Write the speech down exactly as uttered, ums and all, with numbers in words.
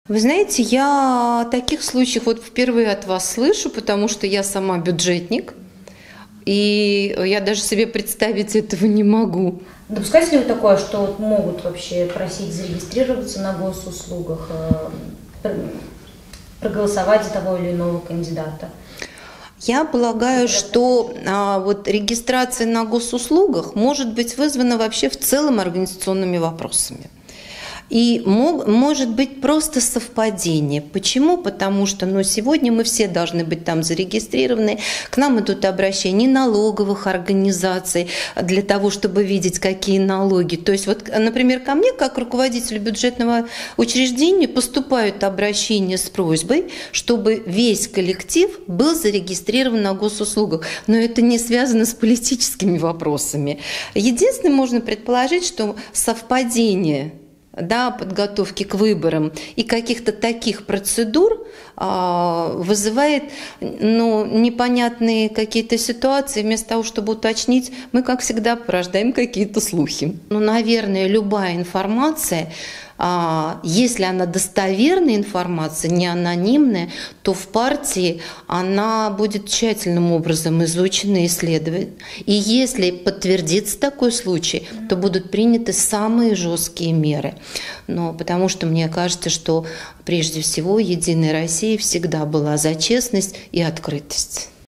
Вы знаете, я таких случаев вот впервые от вас слышу, потому что я сама бюджетник, и я даже себе представить этого не могу. Допускаете ли вы такое, что вот могут вообще просить зарегистрироваться на госуслугах, проголосовать за того или иного кандидата? Я полагаю, что а, вот регистрация на госуслугах может быть вызвана вообще в целом организационными вопросами. И мог, может быть просто совпадение. Почему? Потому что ну, сегодня мы все должны быть там зарегистрированы. К нам идут обращения налоговых организаций для того, чтобы видеть, какие налоги. То есть, вот, например, ко мне, как руководителю бюджетного учреждения, поступают обращения с просьбой, чтобы весь коллектив был зарегистрирован на госуслугах. Но это не связано с политическими вопросами. Единственное, можно предположить, что совпадение да, подготовки к выборам и каких-то таких процедур а, вызывает ну, непонятные какие-то ситуации. Вместо того, чтобы уточнить, мы, как всегда, порождаем какие-то слухи. Ну, наверное, любая информация, а, если она достоверная информация, не анонимная, то в партии она будет тщательным образом изучена и исследована. И если подтвердится такой случай, то будут приняты самые жесткие меры. Но потому что мне кажется, что прежде всего Единая Россия всегда была за честность и открытость.